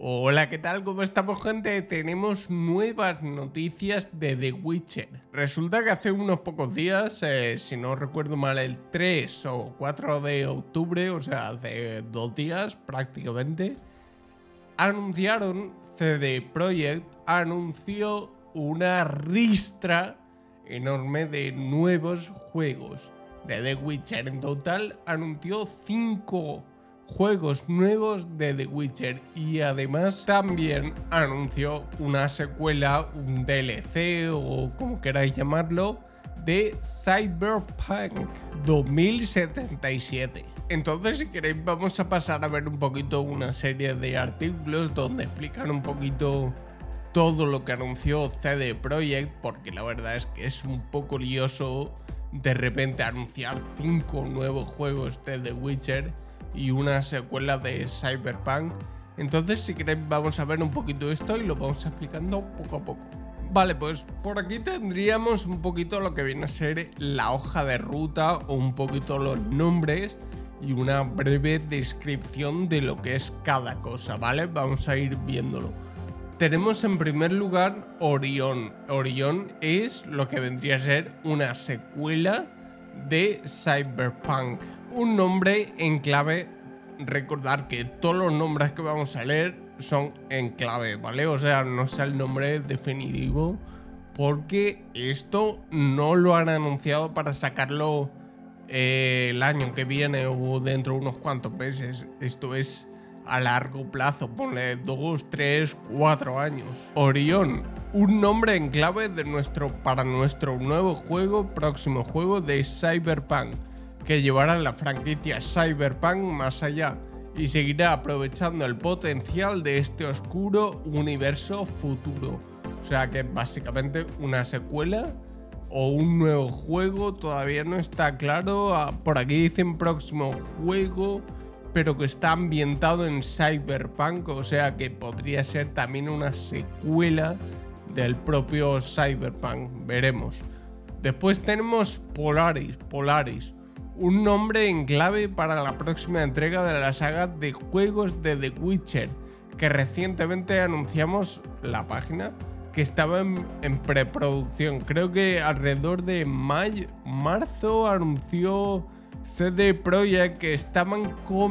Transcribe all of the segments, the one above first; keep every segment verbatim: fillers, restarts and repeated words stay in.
Hola, ¿qué tal? ¿Cómo estamos, gente? Tenemos nuevas noticias de The Witcher. Resulta que hace unos pocos días, eh, si no recuerdo mal, el tres o cuatro de octubre, o sea, hace dos días prácticamente, anunciaron, C D Projekt anunció una ristra enorme de nuevos juegos de The Witcher. En total anunció cinco juegos nuevos de The Witcher y además también anunció una secuela, un D L C o como queráis llamarlo, de Cyberpunk dos mil setenta y siete. Entonces, si queréis, vamos a pasar a ver un poquito una serie de artículos donde explican un poquito todo lo que anunció C D Projekt, porque la verdad es que es un poco lioso de repente anunciar cinco nuevos juegos de The Witcher y una secuela de Cyberpunk. Entonces, si queréis, vamos a ver un poquito esto y lo vamos explicando poco a poco. Vale, pues por aquí tendríamos un poquito lo que viene a ser la hoja de ruta o un poquito los nombres y una breve descripción de lo que es cada cosa, ¿vale? Vamos a ir viéndolo. Tenemos en primer lugar Orión. Orión es lo que vendría a ser una secuela de Cyberpunk. Un nombre en clave. Recordar que todos los nombres que vamos a leer son en clave, ¿vale? O sea, no es el nombre definitivo, porque esto no lo han anunciado para sacarlo eh, el año que viene o dentro de unos cuantos meses. Esto es a largo plazo, ponle dos, tres, cuatro años. Orión, un nombre en clave de nuestro, para nuestro nuevo juego, próximo juego de Cyberpunk, que llevará la franquicia Cyberpunk más allá y seguirá aprovechando el potencial de este oscuro universo futuro. O sea que básicamente una secuela o un nuevo juego, todavía no está claro. Por aquí dicen próximo juego, pero que está ambientado en Cyberpunk, o sea que podría ser también una secuela del propio Cyberpunk, veremos. Después tenemos Polaris, Polaris, un nombre en clave para la próxima entrega de la saga de juegos de The Witcher, que recientemente anunciamos la página que estaba en, en preproducción. Creo que alrededor de mayo, marzo anunció C D Projekt que estaban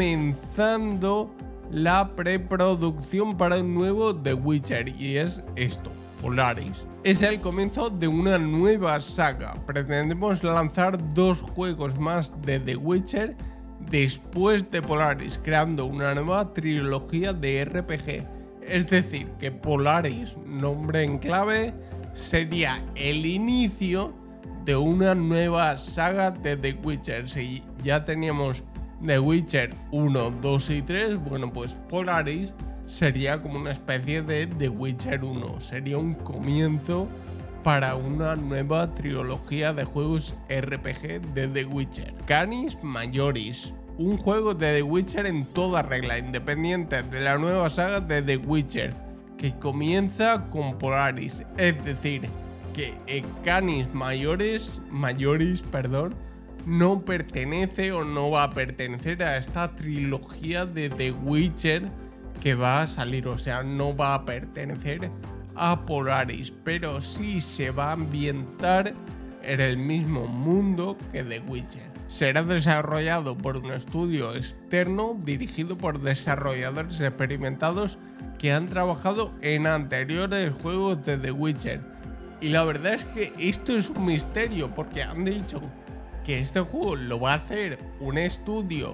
comenzando la preproducción para un nuevo The Witcher, y es esto, Polaris. Es el comienzo de una nueva saga. Pretendemos lanzar dos juegos más de The Witcher después de Polaris, creando una nueva trilogía de R P G. Es decir, que Polaris, nombre en clave, sería el inicio de una nueva saga de The Witcher. Si ya teníamos The Witcher uno, dos y tres, bueno, pues Polaris sería como una especie de The Witcher uno. Sería un comienzo para una nueva trilogía de juegos R P G de The Witcher. Canis Majoris, un juego de The Witcher en toda regla, independiente de la nueva saga de The Witcher, que comienza con Polaris. Es decir, que Canis Majoris, Majoris, perdón, no pertenece o no va a pertenecer a esta trilogía de The Witcher que va a salir, o sea, no va a pertenecer a Polaris, pero sí se va a ambientar en el mismo mundo que The Witcher. Será desarrollado por un estudio externo dirigido por desarrolladores experimentados que han trabajado en anteriores juegos de The Witcher. Y la verdad es que esto es un misterio, porque han dicho que este juego lo va a hacer un estudio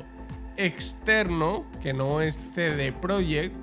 externo, que no es C D Projekt,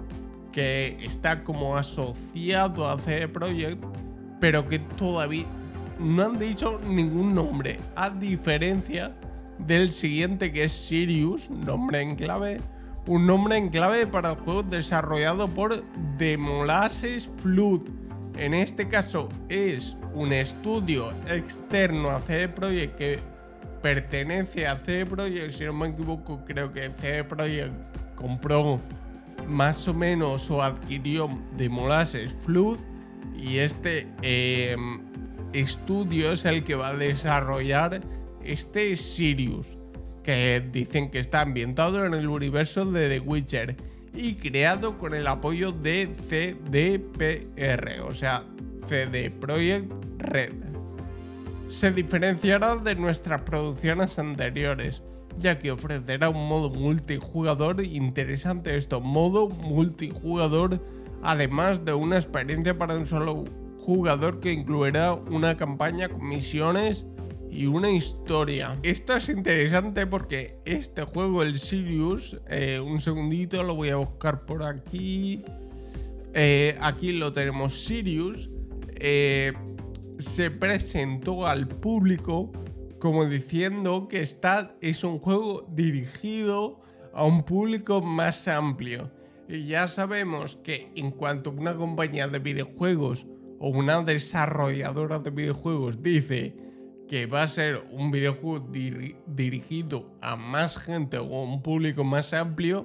que está como asociado a C D Projekt, pero que todavía no han dicho ningún nombre, a diferencia del siguiente, que es Sirius, nombre en clave, un nombre en clave para el juego desarrollado por The Molasses Flood. En este caso es un estudio externo a C D Projekt que pertenece a C D Projekt, si no me equivoco. Creo que C D Projekt compró más o menos o adquirió The Molasses Flood, y este eh, estudio es el que va a desarrollar este Sirius, que dicen que está ambientado en el universo de The Witcher y creado con el apoyo de C D P R, o sea, C D Projekt Red. Se diferenciará de nuestras producciones anteriores, ya que ofrecerá un modo multijugador interesante. Esto, modo multijugador, además de una experiencia para un solo jugador que incluirá una campaña con misiones y una historia. Esto es interesante porque este juego, el Sirius, eh, un segundito, lo voy a buscar por aquí. Eh, aquí lo tenemos, Sirius. Eh, se presentó al público como diciendo que está, es un juego dirigido a un público más amplio. Y ya sabemos que en cuanto una compañía de videojuegos o una desarrolladora de videojuegos dice que va a ser un videojuego dir dirigido a más gente o a un público más amplio,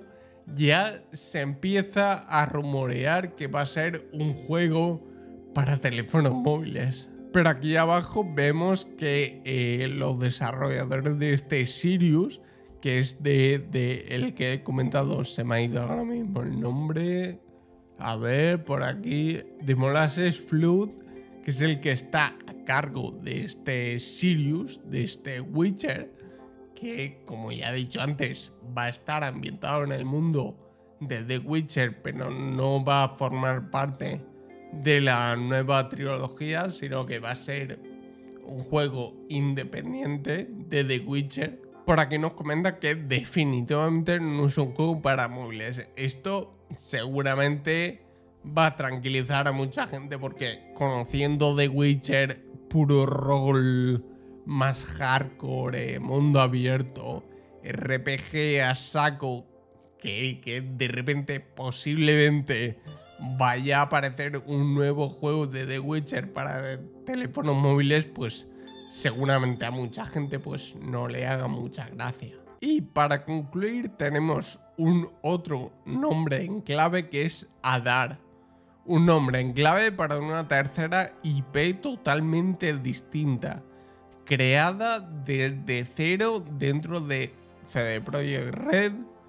ya se empieza a rumorear que va a ser un juego para teléfonos móviles. Pero aquí abajo vemos que eh, los desarrolladores de este Sirius, que es de, de el que he comentado, se me ha ido ahora mismo el nombre. A ver, por aquí, de Molasses Flood, que es el que está a cargo de este Sirius, de este Witcher, que, como ya he dicho antes, va a estar ambientado en el mundo de The Witcher, pero no va a formar parte de la nueva trilogía, sino que va a ser un juego independiente de The Witcher. Por aquí nos comenta que definitivamente no es un juego para móviles. Esto seguramente va a tranquilizar a mucha gente, porque conociendo The Witcher, puro rol, más hardcore, eh, mundo abierto, R P G a saco, que, que de repente posiblemente vaya a aparecer un nuevo juego de The Witcher para teléfonos móviles, pues seguramente a mucha gente pues no le haga mucha gracia. Y para concluir tenemos un otro nombre en clave, que es Adar. Un nombre en clave para una tercera I P totalmente distinta, creada desde cero dentro de C D Projekt Red.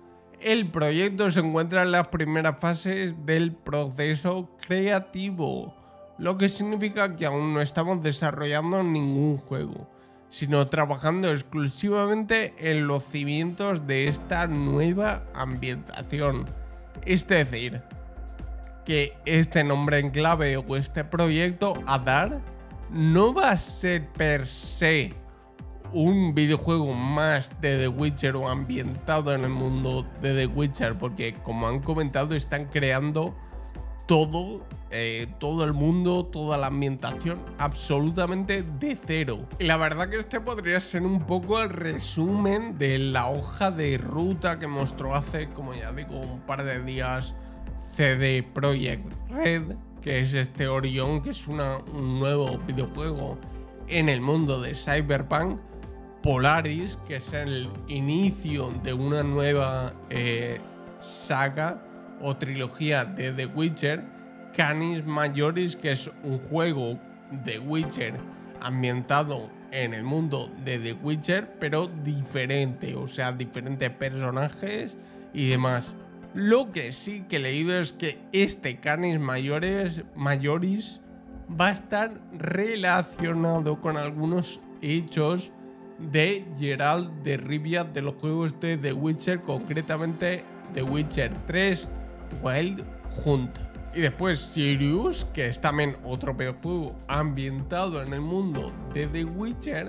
El proyecto se encuentra en las primeras fases del proceso creativo, lo que significa que aún no estamos desarrollando ningún juego, sino trabajando exclusivamente en los cimientos de esta nueva ambientación. Es decir, que este nombre en clave o este proyecto, Adar, no va a ser per se un videojuego más de The Witcher o ambientado en el mundo de The Witcher, porque como han comentado están creando todo, eh, todo el mundo, toda la ambientación absolutamente de cero. Y la verdad que este podría ser un poco el resumen de la hoja de ruta que mostró hace, como ya digo, un par de días C D Projekt Red, que es este Orion, que es una, un nuevo videojuego en el mundo de Cyberpunk. Polaris, que es el inicio de una nueva eh, saga o trilogía de The Witcher. Canis Majoris, que es un juego de Witcher ambientado en el mundo de The Witcher, pero diferente, o sea, diferentes personajes y demás. Lo que sí que he leído es que este Canis Majoris, Majoris va a estar relacionado con algunos hechos de Geralt de Rivia de los juegos de The Witcher, concretamente The Witcher tres Wild Hunt. Y después Sirius, que es también otro videojuego ambientado en el mundo de The Witcher,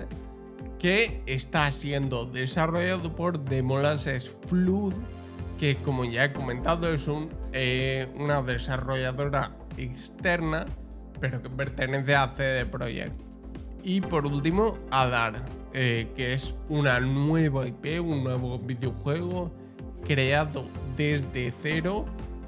que está siendo desarrollado por The Molasses Flood, que como ya he comentado es un, eh, una desarrolladora externa, pero que pertenece a C D Projekt. Y por último, Adar, eh, que es una nueva I P, un nuevo videojuego creado desde cero,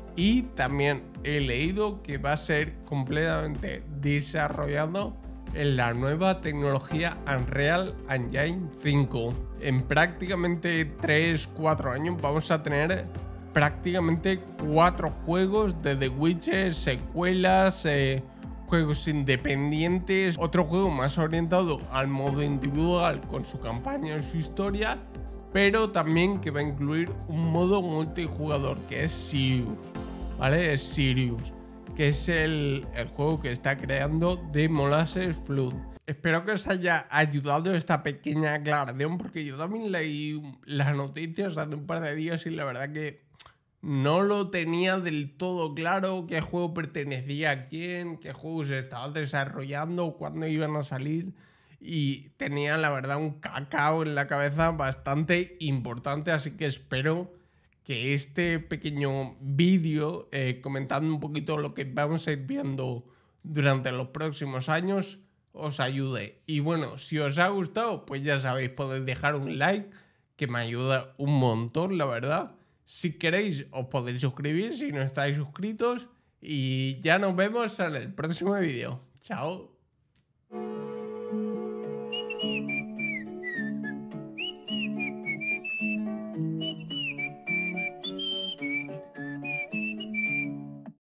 y también he leído que va a ser completamente desarrollado en la nueva tecnología Unreal Engine cinco. En prácticamente tres cuatro años vamos a tener prácticamente cuatro juegos de The Witcher, secuelas, eh, juegos independientes, otro juego más orientado al modo individual con su campaña y su historia, pero también que va a incluir un modo multijugador que es Sirius, ¿vale? Es Sirius, que es el, el juego que está creando de Molasses Flood. Espero que os haya ayudado esta pequeña aclaración, porque yo también leí las noticias hace un par de días y la verdad que no lo tenía del todo claro qué juego pertenecía a quién, qué juego se estaba desarrollando, cuándo iban a salir, y tenía la verdad un cacao en la cabeza bastante importante, así que espero que este pequeño vídeo eh, comentando un poquito lo que vamos a ir viendo durante los próximos años os ayude. Y bueno, si os ha gustado, pues ya sabéis, podéis dejar un like, que me ayuda un montón, la verdad. Si queréis, os podéis suscribir si no estáis suscritos. Y ya nos vemos en el próximo vídeo. Chao.